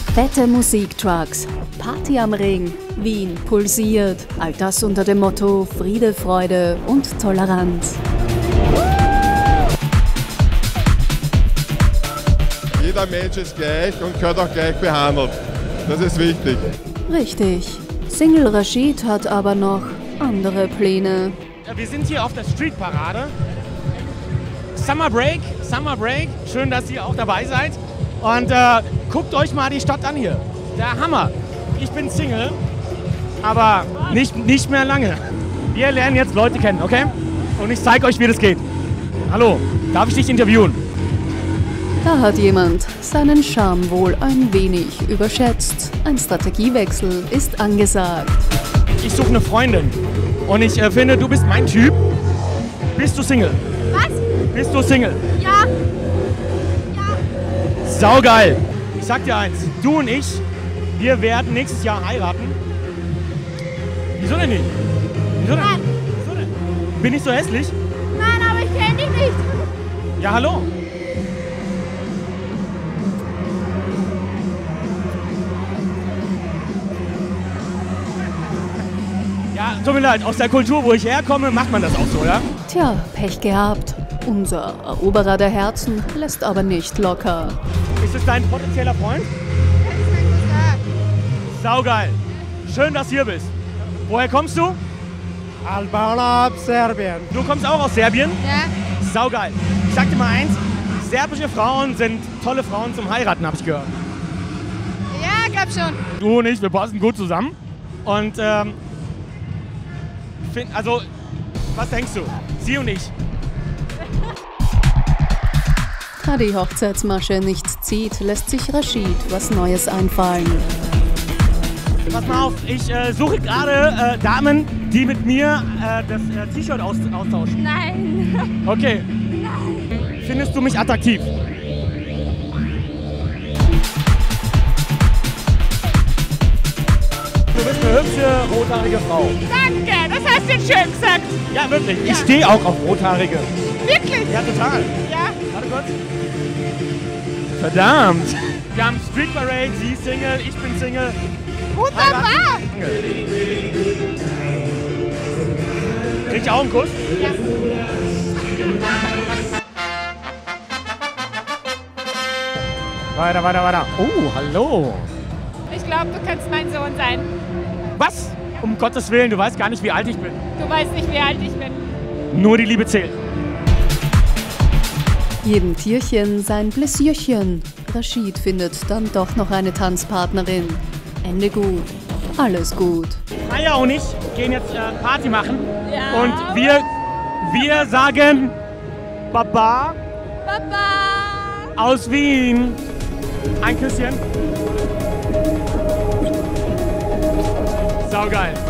Fette Musiktrucks, Party am Ring, Wien pulsiert. All das unter dem Motto Friede, Freude und Toleranz. Jeder Mensch ist gleich und gehört auch gleich behandelt. Das ist wichtig. Richtig. Single Rashid hat aber noch andere Pläne. Wir sind hier auf der Streetparade. Summer Break. Schön, dass ihr auch dabei seid. Und guckt euch mal die Stadt an hier. Der Hammer. Ich bin Single, aber nicht mehr lange. Wir lernen jetzt Leute kennen, okay? Und ich zeige euch, wie das geht. Hallo, darf ich dich interviewen? Da hat jemand seinen Charme wohl ein wenig überschätzt. Ein Strategiewechsel ist angesagt. Ich suche eine Freundin. Und ich finde, du bist mein Typ. Bist du Single? Was? Bist du Single? Ja. Saugeil. Ich sag dir eins, du und ich, wir werden nächstes Jahr heiraten. Wieso denn nicht? Wieso denn? Nein. Wieso denn? Bin ich so hässlich? Nein, aber ich kenne dich nicht. Ja, hallo. Ja, tut mir leid, aus der Kultur, wo ich herkomme, macht man das auch so, ja? Tja, Pech gehabt. Unser Eroberer der Herzen lässt aber nicht locker. Ist es dein potenzieller Freund? Das ist mein Cousin. Saugeil. Schön, dass du hier bist. Woher kommst du? Albania, Serbien. Du kommst auch aus Serbien? Ja. Saugeil. Ich sag dir mal eins, serbische Frauen sind tolle Frauen zum Heiraten, hab ich gehört. Ja, glaub schon. Du und ich, wir passen gut zusammen. Und also, was denkst du? Sie und ich. Da die Hochzeitsmasche nicht zieht, lässt sich Rashid was Neues einfallen. Pass mal auf, ich suche gerade Damen, die mit mir das T-Shirt austauschen. Nein. Okay. Nein. Findest du mich attraktiv? Du bist eine hübsche, rothaarige Frau. Danke, das hast du jetzt schön gesagt. Ja, wirklich. Ja. Ich stehe auch auf rothaarige. Wirklich? Ja, total. Ja. Warte kurz. Verdammt. Wir haben Street Parade, sie ist Single, ich bin Single. Wunderbar. Krieg ich auch einen Kuss? Ja. Weiter. Oh, hallo. Ich glaube, du kannst mein Sohn sein. Was? Um Gottes Willen, du weißt gar nicht, wie alt ich bin. Du weißt nicht, wie alt ich bin. Nur die Liebe zählt. Jedem Tierchen sein Blessierchen. Rashid findet dann doch noch eine Tanzpartnerin. Ende gut, alles gut. Aya und ich gehen jetzt Party machen. Ja. Und wir sagen Baba Baba. aus Wien. Ein Küsschen. Saugeil.